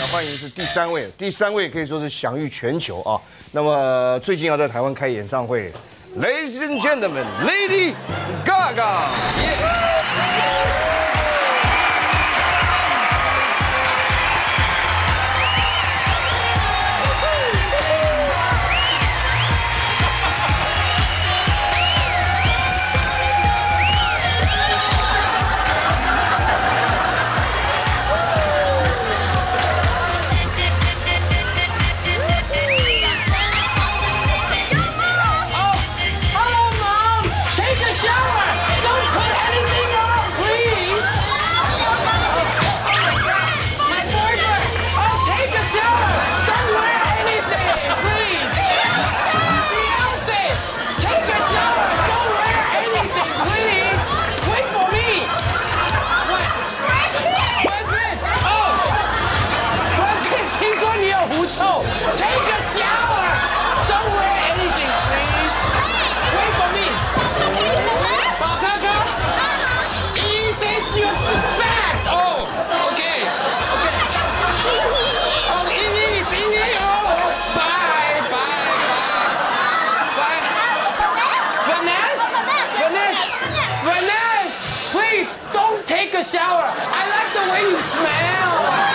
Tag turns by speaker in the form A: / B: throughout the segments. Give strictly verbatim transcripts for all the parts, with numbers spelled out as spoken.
A: 欢迎是第三位，第三位可以说是享誉全球啊。那么最近要在台湾开演唱会 ，Ladies and Gentlemen, Lady Gaga。
B: Take a shower. I like the way you smell.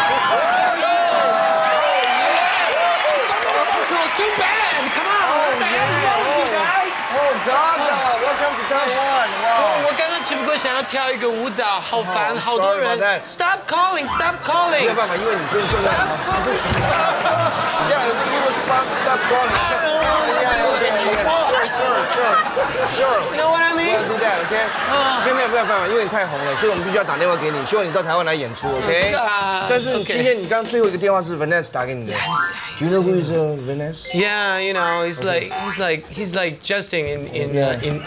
B: It's too bad. Come on. What the hell is wrong with you guys?
A: Oh God! Welcome to Taiwan. Wow.
B: 我刚刚只不过想要跳一个舞蹈，好烦，好多人。Stop calling. Stop calling.
A: 没有办法，因为你就是正在。Yeah, you will stop stop calling. Yeah, okay, yeah. Sure, sure, sure, sure.
B: You know what I mean?
A: We'll do that, okay? 没有没有没有办法，因为你太红了，所以我们必须要打电话给你，希望你到台湾来演出 ，OK？ 但是今天你刚最后一个电话是 Vanessa 打给你的。Do you know who is Vanessa?
B: Yeah, you know, he's like he's like he's like Justin in in uh, in.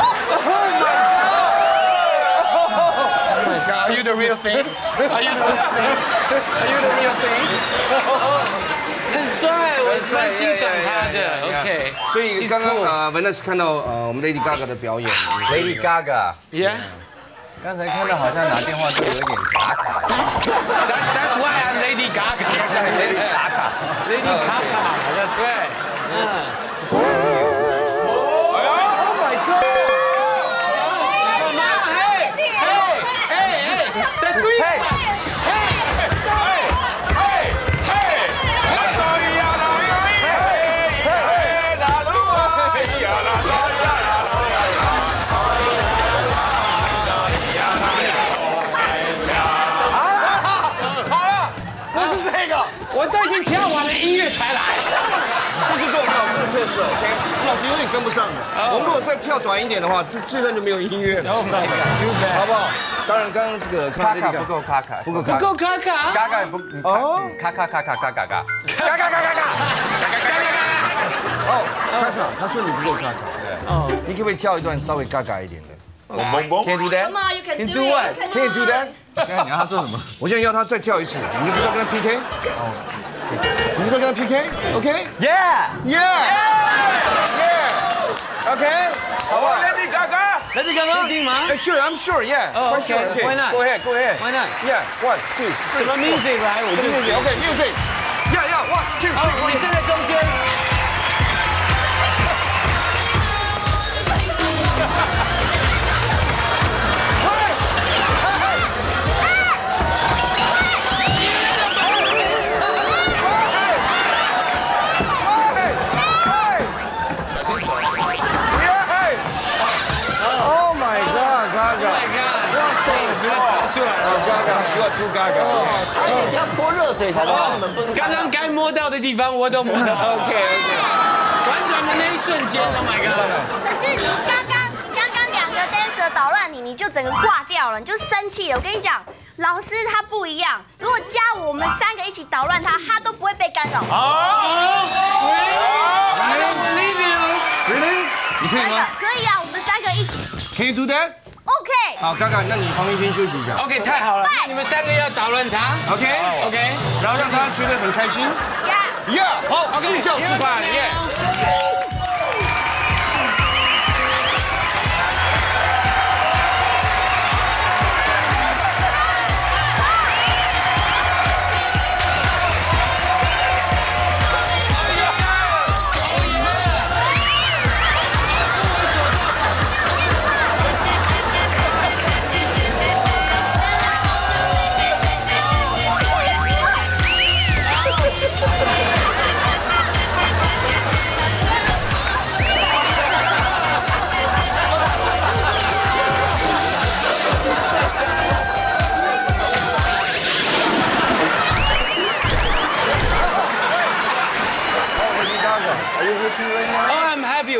B: Oh my God! Are you the real thing? Are you the real thing? Are you the real thing? 很帅，我蛮欣赏他的。OK，
A: 所以刚刚呃 Vanessa 看到呃我们 Lady Gaga 的表演
C: ，Lady Gaga。Yeah。刚才看到好像拿电话都有一点卡卡。
B: That's why I'm Lady Gaga.
C: Lady Gaga.
B: Lady Gaga. That's right.
A: 嗯。Oh my God!
B: Come on, hey, hey, hey, hey, the three. Hey, hey, hey, hey. 我都已经跳完了，音乐才来。
A: 这就是我们老师的特色 ，OK？ 我们老师永远跟不上的。我们如果再跳短一点的话，这这段就没有音乐了，好不好？当然，刚刚这个
C: 卡卡不够卡卡，
A: 不够
B: 不够卡卡，
C: 嘎嘎不哦，卡卡卡卡嘎嘎嘎，嘎嘎嘎嘎嘎嘎嘎嘎嘎。
A: 哦，卡卡，他说你不够卡卡，哦，你可不可以跳一段稍微嘎嘎一点的 ？Can you do that?
D: Come on, you can do
A: it. Can you do that?
C: 你要他做什么？
A: 我现在要他再跳一次，你不是要跟他 P K？ 哦，你不是要跟他 P K？OK？
C: Yeah,
A: yeah, yeah. OK， 好不好
C: ？Lady Gaga,
A: Lady Gaga，
B: 确定吗
A: ？Sure, I'm sure, yeah.
B: Oh, okay. Why not?
A: Go ahead, go ahead.
B: Why not?
A: Yeah, one, two, three.
B: 什么 music 来？我就
A: music. OK, music. Yeah, yeah, one, two, three.
B: 哦，你站在中间。
A: Too Gaga，
E: 哦，差一点就要泼热水才能把你们分开。
B: 刚刚该摸到的地方我都摸到。
A: OK OK。
B: 短短的那一瞬间 ，Oh my God！
D: 可是你刚刚刚刚两个 dancer 捣乱你，你就整个挂掉了，你就生气了。我跟你讲，老师他不一样，如果加我们三个一起捣乱他，他都不会被干扰。
B: 哦 ，I don't believe you.
A: Really？ 你可以吗？
D: 可以啊，我们三个一起。
A: Can you do that？
D: OK。
A: 好，嘎嘎，那你旁边先休息一下。
B: OK， 太好了，你们三个要捣乱他。
A: OK
B: OK，
A: 然后让他觉得很开心。
D: Yeah。
A: Yeah， 好，助教示范。Yeah。
D: Come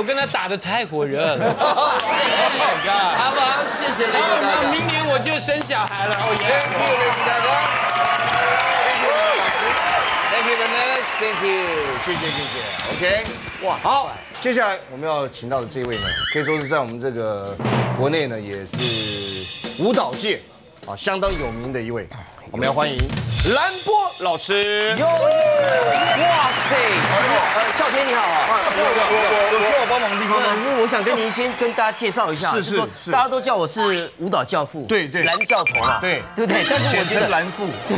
B: 我跟他打得太火热了。Oh my god！ 好不好？谢谢 Lady Gaga。明年我就生小孩了。哦耶
A: ！Thank you Lady Gaga。Thank you 老师。Thank you Vanessa。Thank you。谢谢谢谢。OK。哇，好。接下来我们要请到的这位呢，可以说是在我们这个国内呢，也是舞蹈界啊相当有名的一位。我们要欢迎兰波老师。
E: 哟，哇塞！呃，少天你好啊。
A: 我我我有需要帮忙的地方吗？
E: 因为我想跟您先跟大家介绍一下，
A: 是是是，
E: 大家都叫我是舞蹈教父，
A: 对对，
E: 蓝教头嘛，
A: 对
E: 对不对？但是我
A: 简
E: 觉得
A: 称蓝父，
E: 对，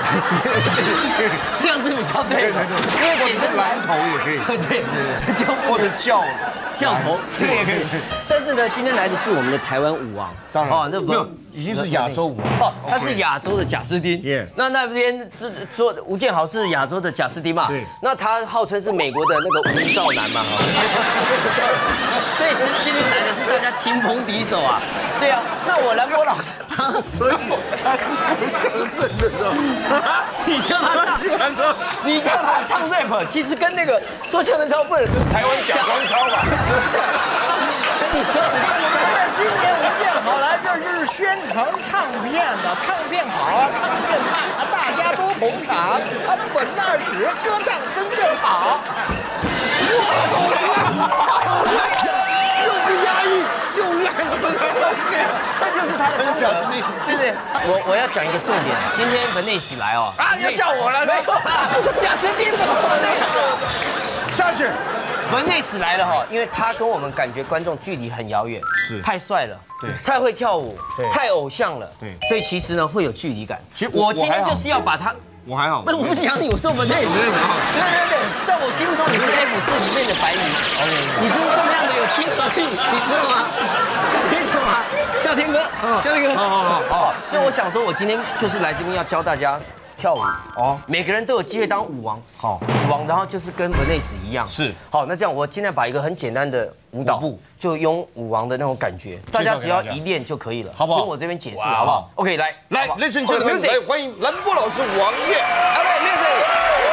E: 这样是比较对的，因为简称
A: 蓝头也可以，
E: 对对，就
A: 或者教
E: 教头，这个也可以。但是呢，今天来的是我们的台湾舞王，
A: 当然
E: 哦，那
A: 没有，已经是亚洲舞王
E: 哦，他是亚洲的贾斯汀，那那边是说吴建豪是亚洲的贾斯汀嘛，
A: 对，
E: 那他号称是美国的那个吴兆南嘛，所以其实今天来的是大家棋逢敌手啊，对啊，那我兰波老师，
A: 所以他是说相声的时候，
E: 你叫他唱，你叫他唱 rap， 其实跟那个说相声超不能
B: 台湾贾光超吧。
E: 你说你唱的
F: 今年吴建豪来这儿就是宣传唱片的，唱片好啊，唱片卖啊，大家都捧场啊，本那时歌唱真正好。
A: 又不押韵，又烂了，
E: 这就是他的风格，对不对？我我要讲一个重点，今天文内史来哦，
B: 啊，要叫我了，
E: 没有啦，贾斯汀不是文内史，
A: 下去。
E: 文内史来了哈，因为他跟我们感觉观众距离很遥远，
A: 是
E: 太帅了，
A: 对，
E: 太会跳舞，
A: 对，
E: 太偶像了，
A: 对，
E: 所以其实呢会有距离感。
A: 其实
E: 我今天就是要把他，
A: 我还好，
E: 不是我不是讲你，我说文内史，对对对，在我心中你是 F 四里面的白迷，你就是这么样的有亲和力，你知道吗？你懂吗？笑天哥，笑天哥，
A: 好好好好，
E: 所以我想说，我今天就是来这边要教大家跳舞哦，每个人都有机会当舞王，
A: 好，
E: 舞王，然后就是跟文内史一样，
A: 是，
E: 好，那这样我尽量把一个很简单的舞蹈步，就用舞王的那种感觉，大家只要一练就可以了，
A: 好不好？
E: 跟我这边解释好不好 ？OK， 来，
A: 来 ，Ladies and gentlemen，来欢迎兰波老师王烨
E: ，OK，music。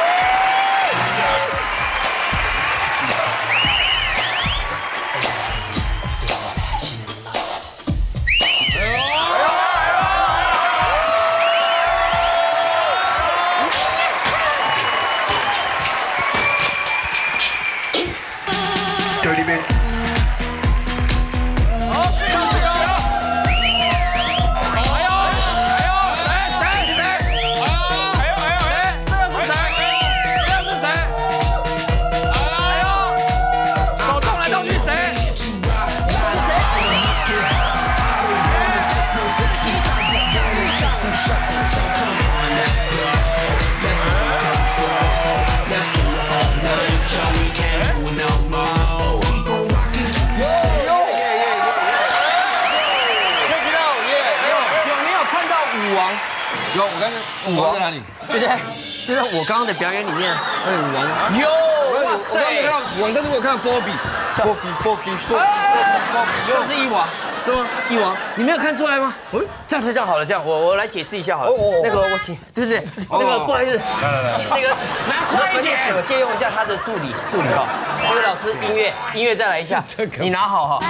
A: 有，我刚刚舞王在哪里？
E: 就在就在我刚刚的表演里面。
A: 那舞王
E: 有，哇
A: 塞！我刚没看到舞王，但是我有看到波比，波比，波比，波比，波比，
E: 这是一王，
A: 是吗？
E: 一王，你没有看出来吗？哎，这样才这样好了，这样我我来解释一下好了。那个我请，对不对？那个不好意思，
A: 来来来，
E: 那个拿快一点，我借用一下他的助理助理哈。那个老师音乐音乐再来一下，你拿好哈。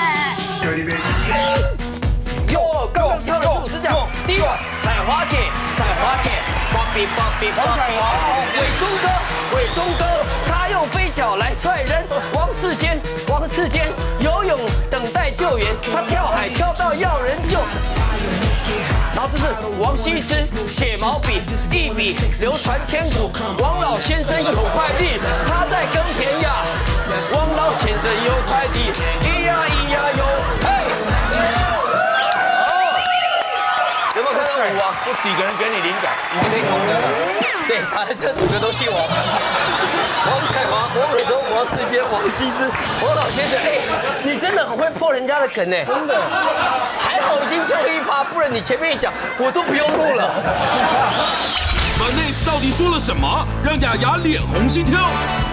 E: 哟，刚刚跳的舞是这样，第一个采花姐，采花姐，波比波比波比，伟忠哥，伟忠哥，他用飞脚来踹人，王世坚，王世坚游泳等待救援，他跳海跳到要人救。然后这是王羲之写毛笔，一笔流传千古。王老先生有快递，他在耕田呀。王老先生有快递，咿呀咿呀哟，嘿。有没有看到舞王？
B: 这几个人给你灵感？
E: 对，他这五个都姓王。王彩华、王伟忠、王世坚、王羲之、王老先生，哎，你真的很会破人家的梗哎，
A: 真的。
E: 还好已经救了一趴，不然你前面一讲我都不用录了。
G: Vanessa到底说了什么，让雅雅脸红心跳？